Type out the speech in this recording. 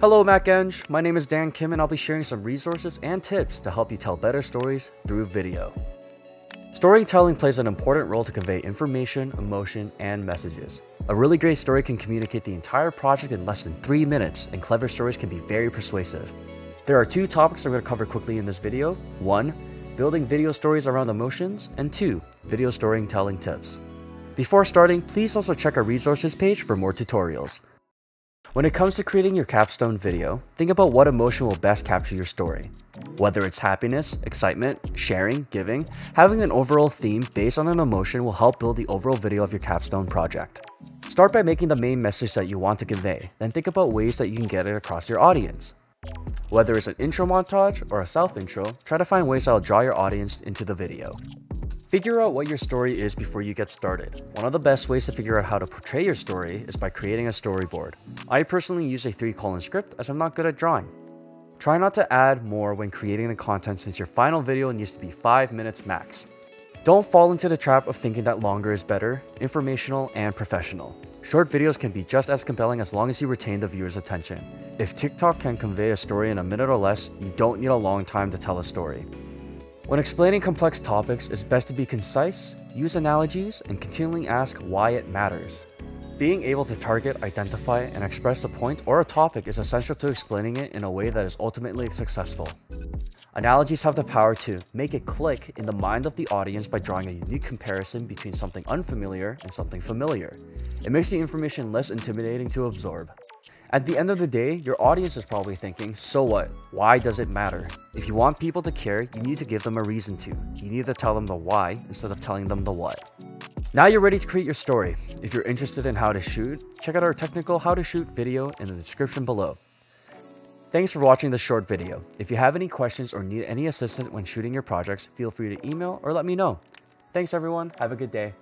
Hello MacEng, my name is Dan Kim and I'll be sharing some resources and tips to help you tell better stories through video. Storytelling plays an important role to convey information, emotion, and messages. A really great story can communicate the entire project in less than 3 minutes, and clever stories can be very persuasive. There are 2 topics I'm going to cover quickly in this video. 1. Building video stories around emotions, and 2. Video storytelling tips. Before starting, please also check our resources page for more tutorials. When it comes to creating your capstone video, think about what emotion will best capture your story. Whether it's happiness, excitement, sharing, giving, having an overall theme based on an emotion will help build the overall video of your capstone project. Start by making the main message that you want to convey, then think about ways that you can get it across your audience. Whether it's an intro montage or a self-intro, try to find ways that will draw your audience into the video. Figure out what your story is before you get started. One of the best ways to figure out how to portray your story is by creating a storyboard. I personally use a 3-column script as I'm not good at drawing. Try not to add more when creating the content since your final video needs to be 5 minutes max. Don't fall into the trap of thinking that longer is better, informational, and professional. Short videos can be just as compelling as long as you retain the viewer's attention. If TikTok can convey a story in a minute or less, you don't need a long time to tell a story. When explaining complex topics, it's best to be concise, use analogies, and continually ask why it matters. Being able to target, identify, and express a point or a topic is essential to explaining it in a way that is ultimately successful. Analogies have the power to make it click in the mind of the audience by drawing a unique comparison between something unfamiliar and something familiar. It makes the information less intimidating to absorb. At the end of the day, your audience is probably thinking, so what? Why does it matter? If you want people to care, you need to give them a reason to. You need to tell them the why instead of telling them the what. Now you're ready to create your story. If you're interested in how to shoot, check out our technical how to shoot video in the description below. Thanks for watching this short video. If you have any questions or need any assistance when shooting your projects, feel free to email or let me know. Thanks everyone, have a good day.